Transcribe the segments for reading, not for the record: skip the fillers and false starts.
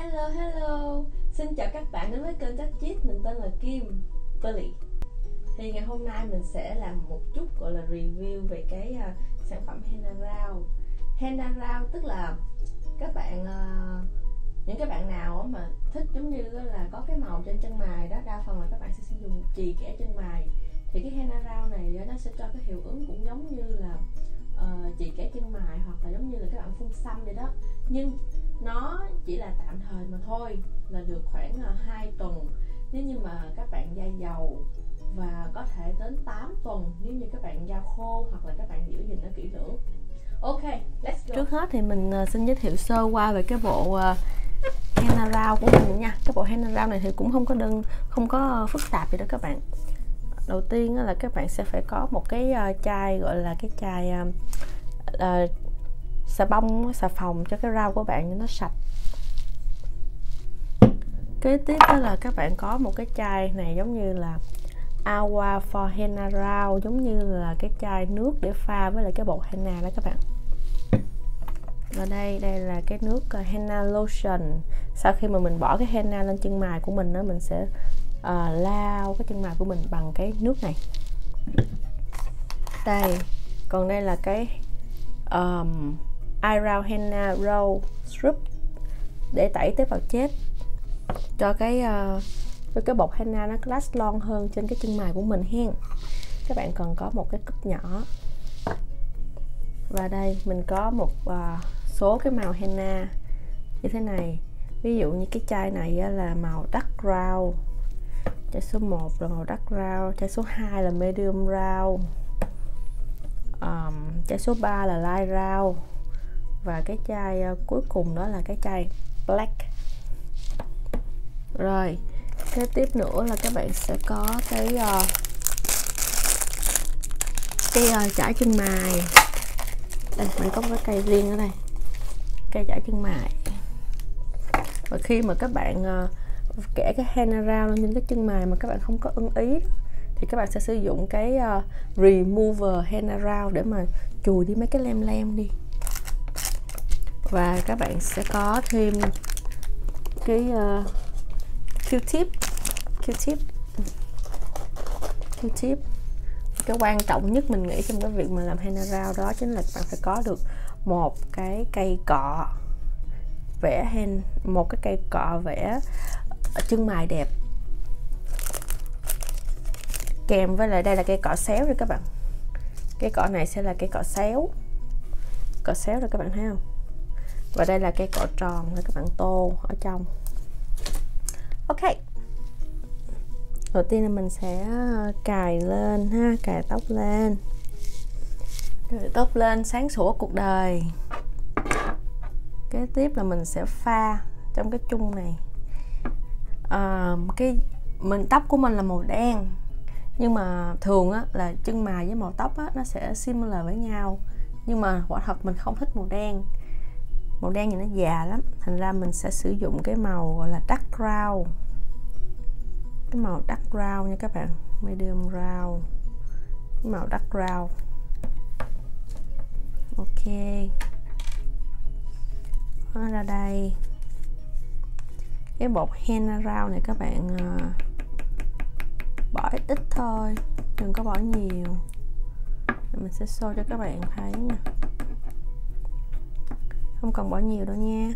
Hello hello, xin chào các bạn đến với kênh Tech Chit. Mình tên là Kim Billy. Thì ngày hôm nay mình sẽ làm một chút gọi là review về cái sản phẩm henna brow. Henna brow tức là các bạn những cái bạn nào mà thích giống như là có cái màu trên chân mày đó, đa phần là các bạn sẽ sử dụng chì kẻ trên mày. Thì cái henna brow này nó sẽ cho cái hiệu ứng cũng giống như là chì kẻ chân mày, hoặc là giống như là các bạn phun xăm vậy đó, nhưng nó chỉ là tạm thời mà thôi, là được khoảng 2 tuần nếu như mà các bạn da dầu, và có thể đến 8 tuần nếu như các bạn da khô hoặc là các bạn giữ gìn nó kỹ lưỡng. Ok, let's go. Trước hết thì mình xin giới thiệu sơ qua về cái bộ henna brow của mình nha. Cái bộ henna brow này thì cũng không có phức tạp gì đâu các bạn. Đầu tiên là các bạn sẽ phải có một cái chai, gọi là cái chai xà phòng cho cái rau của bạn cho nó sạch. Kế tiếp đó là các bạn có một cái chai này giống như là Aqua for Henna Brow, giống như là cái chai nước để pha với lại cái bột henna đó các bạn. Và đây là cái nước henna lotion. Sau khi mà mình bỏ cái henna lên chân mày của mình đó, mình sẽ lau cái chân mày của mình bằng cái nước này. Đây, còn đây là cái eyebrow henna roll strip để tẩy tế bào chết, cho cái bột henna nó last long hơn trên cái chân mày của mình hen. Các bạn cần có một cái cúp nhỏ. Và đây mình có một số cái màu henna như thế này. Ví dụ như cái chai này là màu dark brown, chai số 1 là màu dark brown, chai số 2 là medium brown, chai số 3 là light brown, và cái chai cuối cùng đó là cái chai black. Rồi, kế tiếp nữa là các bạn sẽ có cái chải chân mày. Đây, mình có một cái cây riêng ở đây, cây chải chân mày. Và khi mà các bạn kẻ cái henna brow lên trên cái chân mày mà các bạn không có ưng ý thì các bạn sẽ sử dụng cái remover henna brow để mà chùi đi mấy cái lem đi. Và các bạn sẽ có thêm cái Q-tip. Cái quan trọng nhất mình nghĩ trong cái việc mà làm henna brow đó chính là các bạn phải có được một cái cây cọ vẽ chân mày đẹp, kèm với lại đây là cây cọ xéo rồi các bạn. Cái cọ này sẽ là cây cọ xéo rồi các bạn thấy không? Và đây là cây cọ tròn để các bạn tô ở trong. Ok, đầu tiên là mình sẽ cài lên ha, cài tóc lên, sáng sủa cuộc đời. Kế tiếp là mình sẽ pha trong cái chung này. Tóc của mình là màu đen, nhưng mà thường là chân mày với màu tóc nó sẽ similar với nhau, nhưng mà quả thật mình không thích màu đen thì nó già lắm, thành ra mình sẽ sử dụng cái màu gọi là dark brown. Cái màu dark brown nha các bạn, medium brown, cái màu dark brown. Ok, nó ra đây. Cái bột henna brow này các bạn bỏ ít thôi, đừng có bỏ nhiều. Mình sẽ show cho các bạn thấy nha, không cần bỏ nhiều đâu nha.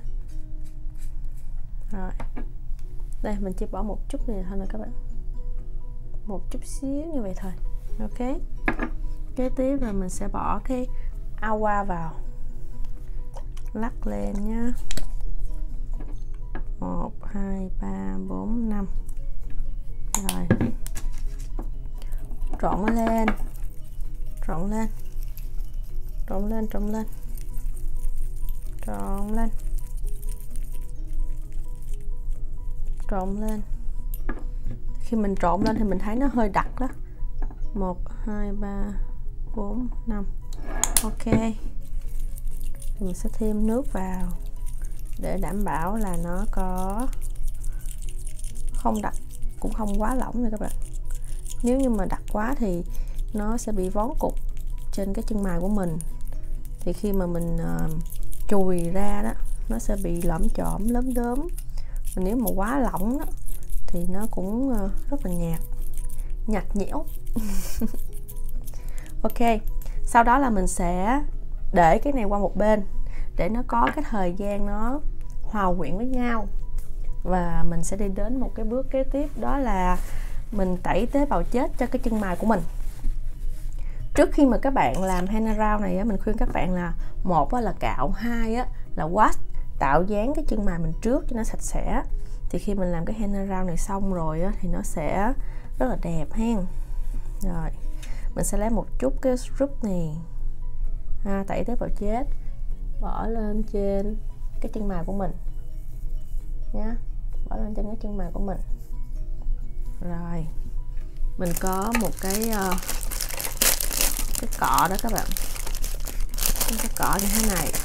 Rồi, đây mình chỉ bỏ một chút này thôi nè các bạn, một chút xíu như vậy thôi. Ok, kế tiếp là mình sẽ bỏ cái aqua vào, lắc lên nhá. 1 2 3 4 5. Rồi, trộn lên. Khi mình trộn lên thì mình thấy nó hơi đặc đó. 1 2 3 4 5. Ok, mình sẽ thêm nước vào để đảm bảo là nó có không đặc cũng không quá lỏng nha các bạn. Nếu như mà đặc quá thì nó sẽ bị vón cục trên cái chân mày của mình, thì khi mà mình chùi ra đó nó sẽ bị lõm chõm, lốm đốm, Nếu mà quá lỏng đó thì nó cũng rất là nhạt nhẽo. Ok, sau đó là mình sẽ để cái này qua một bên để nó có cái thời gian nó hòa quyện với nhau. Và mình sẽ đi đến một cái bước kế tiếp, đó là mình tẩy tế bào chết cho cái chân mày của mình. Trước khi mà các bạn làm henna round này á, mình khuyên các bạn là một là cạo, hai là wash, tạo dáng cái chân mày mình trước cho nó sạch sẽ. Thì khi mình làm cái henna round này xong rồi á, thì nó sẽ rất là đẹp hen. Rồi mình sẽ lấy một chút cái scrub này, tẩy tế bào chết, bỏ lên trên cái chân mày của mình nhá, bỏ lên trên cái chân mày của mình. Rồi mình có một cái cọ đó các bạn, cái cọ như thế này,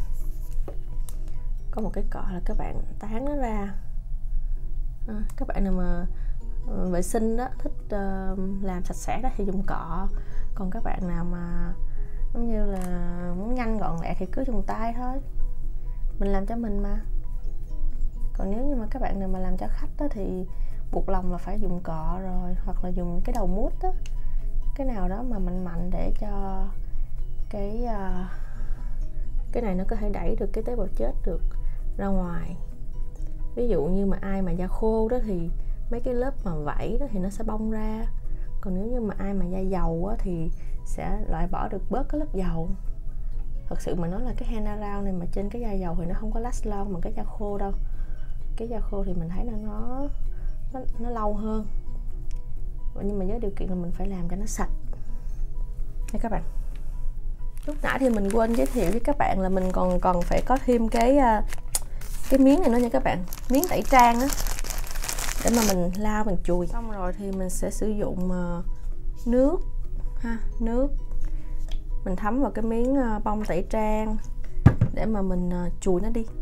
có một cái cọ là các bạn tán nó ra. Các bạn nào mà vệ sinh đó, thích làm sạch sẽ đó thì dùng cọ, còn các bạn nào mà giống như là muốn nhanh gọn lẹ thì cứ dùng tay thôi, mình làm cho mình mà. Còn nếu như mà các bạn nào mà làm cho khách đó thì buộc lòng là phải dùng cọ rồi, hoặc là dùng cái đầu mút đó, cái nào đó mà mạnh để cho cái này nó có thể đẩy được cái tế bào chết được ra ngoài. Ví dụ như mà ai mà da khô đó thì mấy cái lớp mà vảy đó thì nó sẽ bong ra, còn nếu như mà ai mà da dầu á, thì sẽ loại bỏ được bớt cái lớp dầu. Thật sự mà nói là cái henna round này mà trên cái da dầu thì nó không có last long bằng cái da khô đâu. Cái da khô thì mình thấy là nó lâu hơn, nhưng mà với điều kiện là mình phải làm cho nó sạch nha các bạn. Lúc nãy thì mình quên giới thiệu với các bạn là mình còn phải có thêm cái miếng này nữa nha các bạn, miếng tẩy trang á, để mà mình lau mình chùi. Xong rồi thì mình sẽ sử dụng nước nước mình thấm vào cái miếng bông tẩy trang để mà mình chùi nó đi.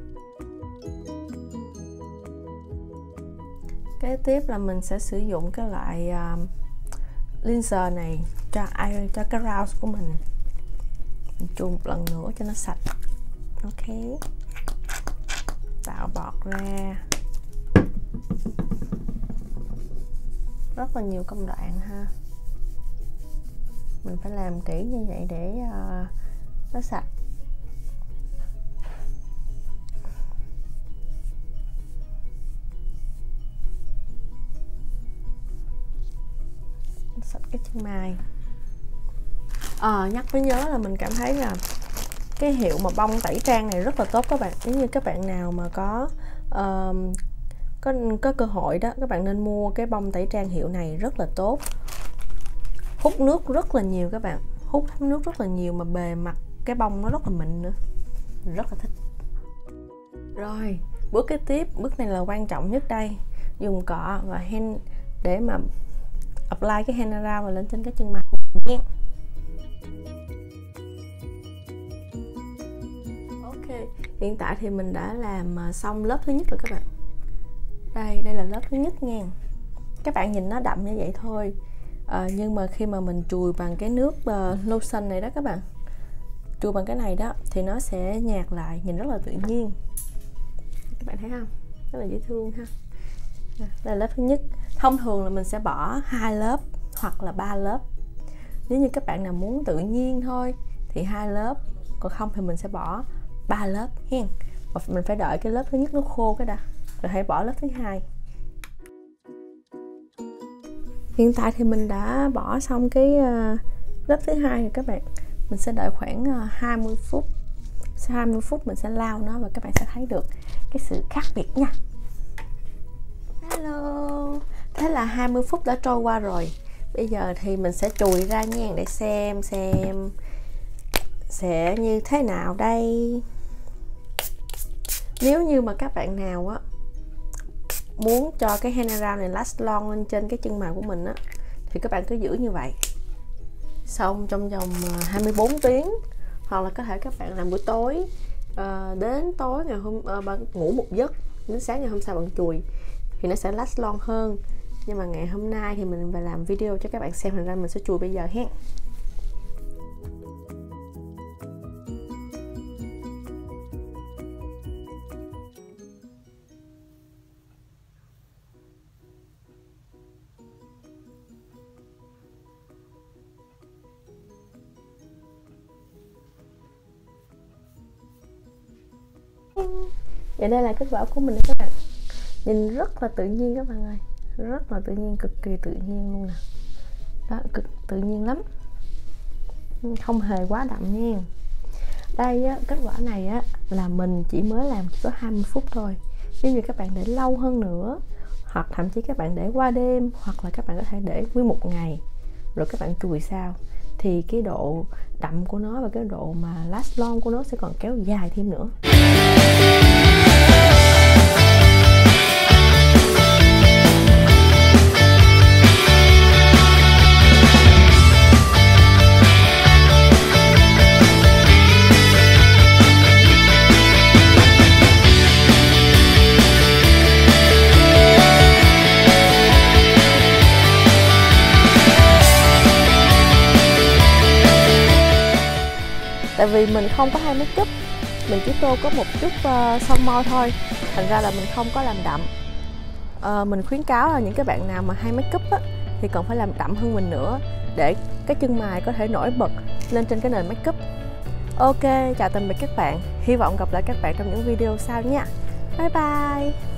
Kế tiếp là mình sẽ sử dụng cái loại cleanser này cho cái round của mình chùi một lần nữa cho nó sạch. Ok, tạo bọt ra, rất là nhiều công đoạn ha, mình phải làm kỹ như vậy để nó sạch. Sạch cái chân mày. Nhắc mới nhớ là mình cảm thấy là cái hiệu mà bông tẩy trang này rất là tốt các bạn. Nếu như các bạn nào mà có cơ hội đó, các bạn nên mua cái bông tẩy trang hiệu này, rất là tốt, hút nước rất là nhiều các bạn, hút nước rất là nhiều mà bề mặt cái bông nó rất là mịn nữa, mình rất là thích. Rồi bước kế tiếp, bước này là quan trọng nhất đây, dùng cọ và hen để mà apply cái henna round vào lên trên cái chân mặt nha. Ok, hiện tại thì mình đã làm xong lớp thứ nhất rồi các bạn. Đây là lớp thứ nhất nha. Các bạn nhìn nó đậm như vậy thôi, nhưng mà khi mà mình chùi bằng cái nước lotion này đó các bạn, chùi bằng cái này đó thì nó sẽ nhạt lại, nhìn rất là tự nhiên. Các bạn thấy không? Rất là dễ thương ha. Đây là lớp thứ nhất. Thông thường là mình sẽ bỏ 2 lớp hoặc là 3 lớp. Nếu như các bạn nào muốn tự nhiên thôi thì 2 lớp, còn không thì mình sẽ bỏ 3 lớp hen. Và mình phải đợi cái lớp thứ nhất nó khô cái đã, rồi hãy bỏ lớp thứ hai. Hiện tại thì mình đã bỏ xong cái lớp thứ hai rồi các bạn. Mình sẽ đợi khoảng 20 phút. Sau 20 phút mình sẽ lau nó và các bạn sẽ thấy được cái sự khác biệt nha. Hello. Thế là 20 phút đã trôi qua rồi. Bây giờ thì mình sẽ chùi ra nha, để xem sẽ như thế nào đây. Nếu như mà các bạn nào á muốn cho cái henna round này last long lên trên cái chân mày của mình á, thì các bạn cứ giữ như vậy xong trong vòng 24 tiếng, hoặc là có thể các bạn làm buổi tối, đến tối ngày bạn ngủ một giấc đến sáng ngày hôm sau bạn chùi thì nó sẽ last long hơn. Nhưng mà ngày hôm nay thì mình phải làm video cho các bạn xem, thành ra mình sẽ chùi bây giờ hen. Vậy đây là kết quả của mình các bạn. Nhìn rất là tự nhiên các bạn ơi, rất là tự nhiên, cực kỳ tự nhiên luôn nè. Đó, cực tự nhiên lắm, không hề quá đậm nha. Đây á, kết quả này á là mình chỉ mới làm chỉ có 20 phút thôi. Nếu như các bạn để lâu hơn nữa, hoặc thậm chí các bạn để qua đêm, hoặc là các bạn có thể để nguyên một ngày rồi các bạn chùi sao, thì cái độ đậm của nó và cái độ mà last long của nó sẽ còn kéo dài thêm nữa. Tại vì mình không có hay make up, mình chỉ tô có một chút son môi thôi, thành ra là mình không có làm đậm. Mình khuyến cáo là những cái bạn nào mà hay make up á, thì còn phải làm đậm hơn mình nữa, để cái chân mày có thể nổi bật lên trên cái nền make up. Ok, chào tạm biệt các bạn, hy vọng gặp lại các bạn trong những video sau nha. Bye bye.